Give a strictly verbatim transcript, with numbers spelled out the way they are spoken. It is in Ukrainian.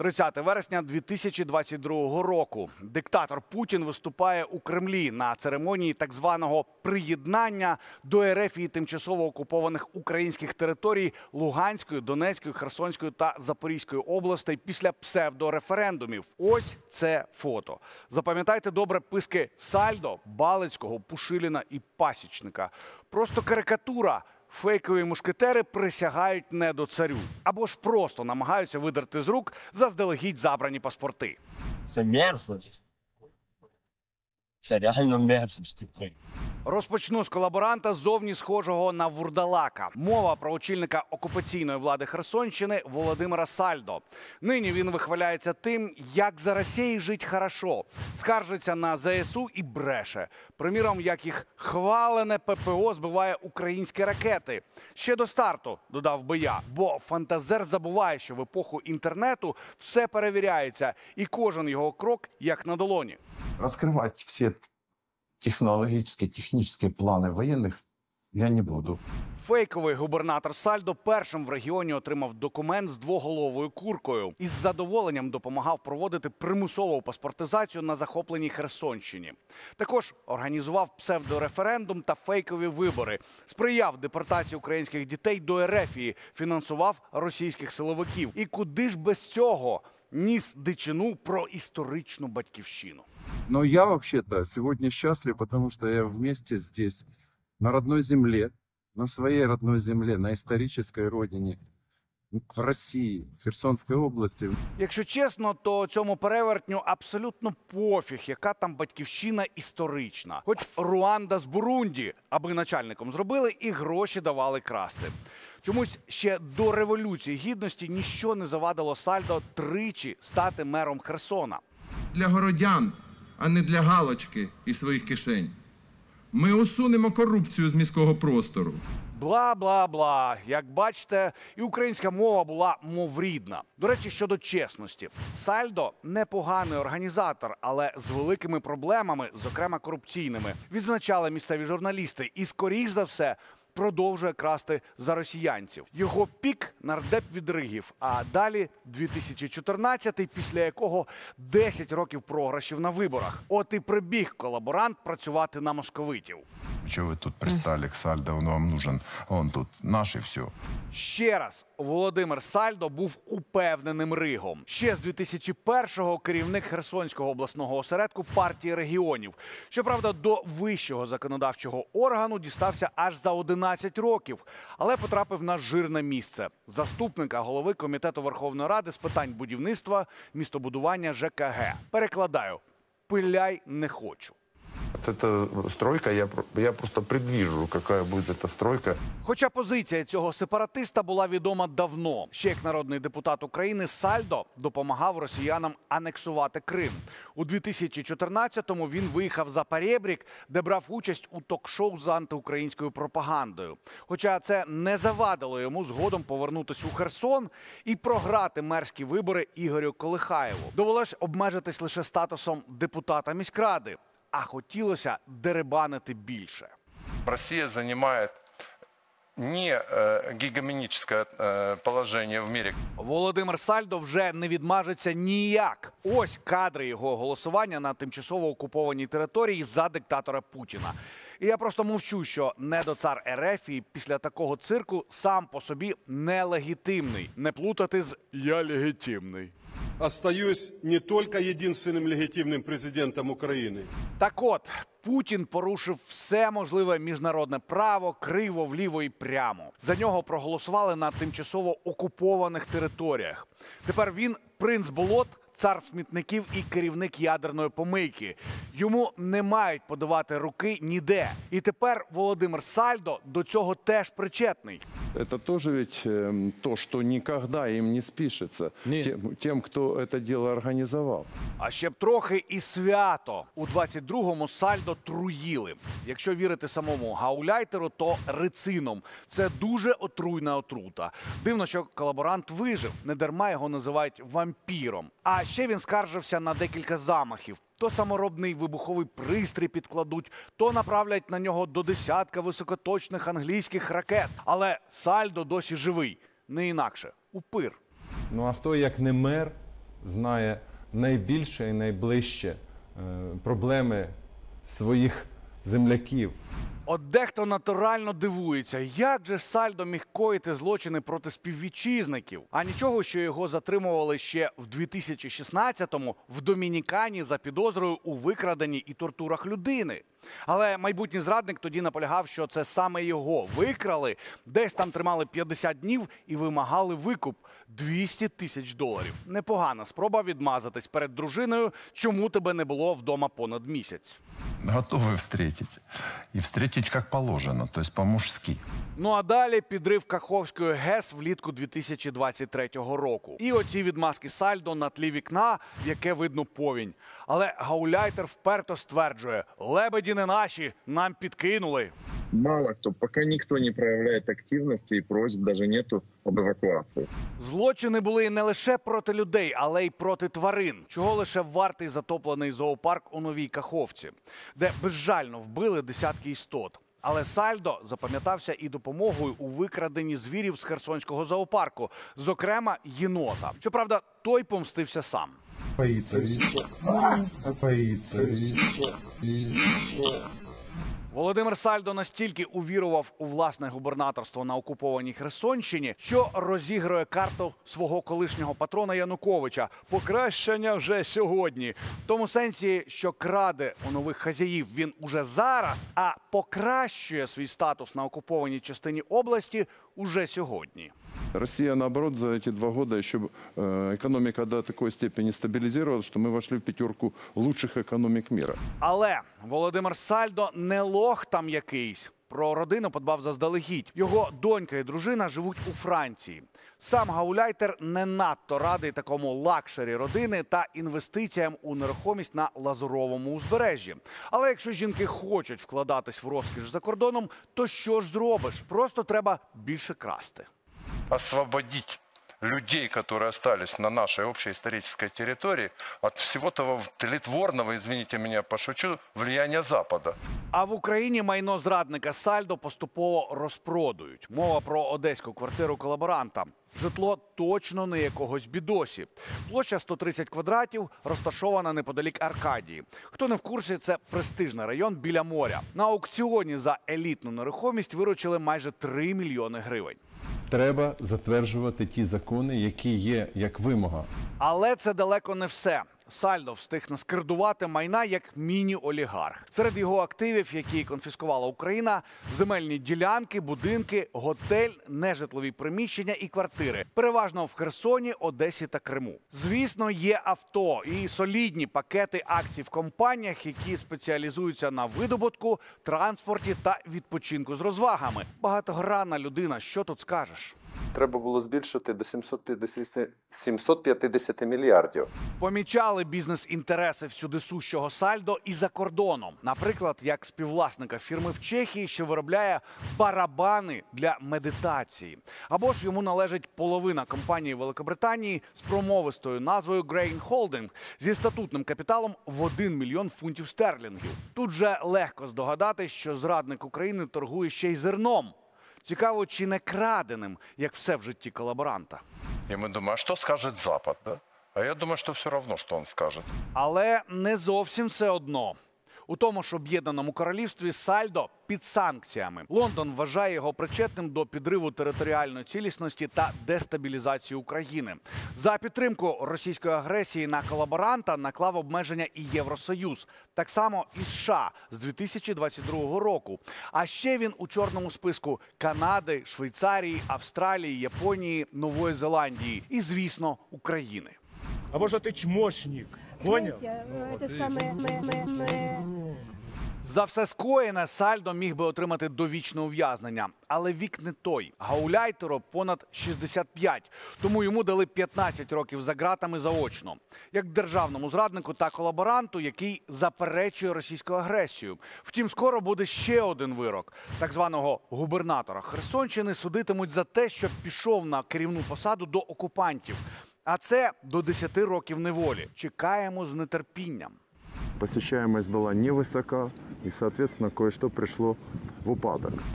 тридцяте вересня дві тисячі двадцять другого року. Диктатор Путін виступає у Кремлі на церемонії так званого приєднання до РФ і тимчасово окупованих українських територій Луганської, Донецької, Херсонської та Запорізької областей після псевдореферендумів. Ось це фото. Запам'ятайте добре писки Сальдо, Балицького, Пушиліна і Пасічника. Просто карикатура. Фейкові мушкетери присягають не до царю. Або ж просто намагаються видерти з рук заздалегідь забрані паспорти. Це мерзость. Це реально мерзость. Розпочну з колаборанта, зовні схожого на вурдалака. Мова про очільника окупаційної влади Херсонщини Володимира Сальдо. Нині він вихваляється тим, як за Росією жить хорошо. Скаржиться на ЗСУ і бреше. Приміром, як їх хвалене ППО збиває українські ракети. Ще до старту, додав би я. Бо фантазер забуває, що в епоху інтернету все перевіряється. І кожен його крок як на долоні. Розкривати всі технологические, технические планы военных я не буду. Фейковий губернатор Сальдо першим в регіоні отримав документ з двоголовою куркою і з задоволенням допомагав проводити примусову паспортизацію на захопленій Херсонщині. Також організував псевдореферендум та фейкові вибори, сприяв депортації українських дітей до РФ, фінансував російських силовиків. І куди ж без цього ніс дичину про історичну батьківщину. Но я вообще-то сегодня счастлив, потому что я вместе здесь, на родной земле, на своей родной земле, на исторической родине, в России, в Херсонской области. Якщо чесно, то цьому перевертню абсолютно пофіг, яка там батьківщина історична. Хоч Руанда з Бурунді, аби начальником зробили і гроші давали красти. Чомусь ще до Революції Гідності ніщо не завадило Сальдо тричі стати мером Херсона. Для городян, а не для галочки і своїх кишень. Ми усунемо корупцію з міського простору. Бла-бла-бла. Як бачите, і українська мова була моврідна. До речі, щодо чесності. Сальдо – непоганий організатор, але з великими проблемами, зокрема корупційними. Відзначали місцеві журналісти. І, скоріш за все, продовжує красти за росіянців. Його пік – нардеп від Ригів, а далі дві тисячі чотирнадцятий, після якого десять років програшів на виборах. От і прибіг колаборант працювати на московитів. Чего вы тут пристали к Сальдо, он вам нужен, он тут наш и все. Ще раз, Володимир Сальдо був упевненим Ригом. Ще з дві тисячі першого керівник Херсонського обласного осередку партії регіонів. Щоправда, до вищого законодавчого органу дістався аж за одинадцять років, але потрапив на жирне місце – заступника голови Комітету Верховної Ради з питань будівництва, містобудування, ЖКГ. Перекладаю – пиляй не хочу. Эта стройка, я, я просто предвижу, какая будет эта стройка. Хоча позиція цього сепаратиста була відома давно. Ще як народний депутат України Сальдо допомагав росіянам анексувати Крим. У дві тисячі чотирнадцятому він виїхав за Перебрік, де брав участь у ток-шоу з антиукраїнською пропагандою. Хоча це не завадило йому згодом повернутися у Херсон і програти мерські вибори Ігорю Колихаєву. Довелось обмежитись лише статусом депутата міськради. А хотілося деребанити більше. Россия занимает не э, гегемоническое э, положение в мире. Володимир Сальдо вже не відмажеться ніяк. Ось кадри його голосування на тимчасово окупованій території за диктатора Путіна. І я просто мовчу, що недоцар РФ після такого цирку сам по собі нелегітимний. Не плутати з «я легітимний». Остаюсь не только единственным легитимным президентом Украины. Так от, Путін порушив все можливе міжнародне право, криво, вліво і прямо. За нього проголосували на тимчасово окупованих територіях. Тепер він принц болот, цар смітників і керівник ядерної помийки. Йому не мають подавати руки ніде. І тепер Володимир Сальдо до цього теж причетний. Это тоже ведь э, то, что никогда им не спишется тем, тем, кто это дело организовал. А ще б трохи і свято. У двадцять другому Сальдо труїли. Якщо вірити самому гауляйтеру, то рицином. Це дуже отруйна отрута. Дивно, що колаборант вижив. Недарма його називають вампіром. А ще він скаржився на декілька замахів. То саморобний вибуховий пристрій підкладуть, то направлять на нього до десятка високоточних англійських ракет. Але Сальдо досі живий. Не інакше. Упир. Ну а хто, як не мер, знає найбільше і найближче е, проблеми своїх земляків. От дехто натурально дивується, як же ж Сальдо міг коїти злочини проти співвітчизників. А нічого, що його затримували ще в дві тисячі шістнадцятому в Домінікані за підозрою у викраденні і тортурах людини. Але майбутній зрадник тоді наполягав, що це саме його викрали, десь там тримали п'ятдесят днів і вимагали викуп – двісті тисяч доларів. Непогана спроба відмазатись перед дружиною, чому тебе не було вдома понад місяць. Готовы встретить. И встретить как положено, то есть по-мужски. Ну а далі підрив Каховської ГЕС влітку дві тисячі двадцять третього року. І оці відмазки Сальдо на тлі вікна, в яке видно повінь. Але Гауляйтер вперто стверджує – лебеді не наші, нам підкинули. Мало кто, пока никто не проявляет активности и просьб даже нету об эвакуации. Злочини були не лише проти людей, але й проти тварин. Чого лише вартий затоплений зоопарк у Новій Каховці, де безжально вбили десятки істот. Але Сальдо запам'ятався і допомогою у викраденні звірів з Херсонського зоопарку, зокрема єнота. Щоправда, той помстився сам. Боїться, боїться, Володимир Сальдо настільки увірував у власне губернаторство на окупованій Херсонщині, що розігрує карту свого колишнього патрона Януковича – покращення вже сьогодні. В тому сенсі, що краде у нових хазяїв він уже зараз, а покращує свій статус на окупованій частині області уже сьогодні. Россия, наоборот, за эти два года еще э, экономика до такой степени стабилизировалась, что мы вошли в пятерку лучших экономик мира. Але Володимир Сальдо не лох там якийсь. Про родину подбав заздалегідь. Його донька і дружина живуть у Франції. Сам Гауляйтер не надто радий такому лакшері родини та інвестиціям у нерухомість на Лазуровому узбережжі. Але якщо жінки хочуть вкладатись в розкіш за кордоном, то що ж зробиш? Просто треба більше красти. Освободить людей, которые остались на нашей общей исторической территории, от всего того тлетворного, извините меня, пошучу, влияния Запада. А в Україні майно зрадника Сальдо поступово розпродують. Мова про одеську квартиру колаборанта. Житло точно не якогось бідосі. Площа сто тридцять квадратів, розташована неподалік Аркадії. Хто не в курсі, це престижний район біля моря. На аукціоні за елітну нерухомість виручили майже три мільйони гривень. Треба затверджувати ті закони, які є як вимога. Але це далеко не все. Сальдо встиг наскердувати майна як міні-олігарх. Серед його активів, які конфіскувала Україна, земельні ділянки, будинки, готель, нежитлові приміщення і квартири. Переважно в Херсоні, Одесі та Криму. Звісно, є авто і солідні пакети акцій в компаніях, які спеціалізуються на видобутку, транспорті та відпочинку з розвагами. Багатогранна людина, що тут скажеш? Треба було збільшити до сімсот п'ятдесят мільярдів. Помічали бізнес-інтереси всюдисущого Сальдо і за кордоном. Наприклад, як співвласника фірми в Чехії, що виробляє барабани для медитації. Або ж йому належить половина компанії Великобританії з промовистою назвою Grain Holding зі статутним капіталом в один мільйон фунтів стерлінгів. Тут же легко здогадатись, що зрадник України торгує ще й зерном. Цікаво, чи не краденим, як все в житті колаборанта. И мы думаем, а что скажет Запад, да? А я думаю, что все равно, что он скажет. Але не зовсім все одно. У тому ж Об'єднаному Королівстві Сальдо під санкціями. Лондон вважає його причетним до підриву територіальної цілісності та дестабілізації України. За підтримку російської агресії на колаборанта наклав обмеження і Євросоюз. Так само і США з дві тисячі двадцять другого року. А ще він у чорному списку Канади, Швейцарії, Австралії, Японії, Нової Зеландії і, звісно, України. А может, ты чмошник? Понял? За все скоєне Сальдо міг би отримати довічне ув'язнення. Але вік не той. Гауляйтеру понад шістдесят п'ять. Тому йому дали п'ятнадцять років за ґратами заочно. Як державному зраднику та колаборанту, який заперечує російську агресію. Втім, скоро буде ще один вирок. Так званого губернатора Херсонщини судитимуть за те, що пішов на керівну посаду до окупантів. А це до десяти років неволі. Чекаємо з нетерпінням. Посещаемость была невысока, и, соответственно, кое-что пришло в упадок.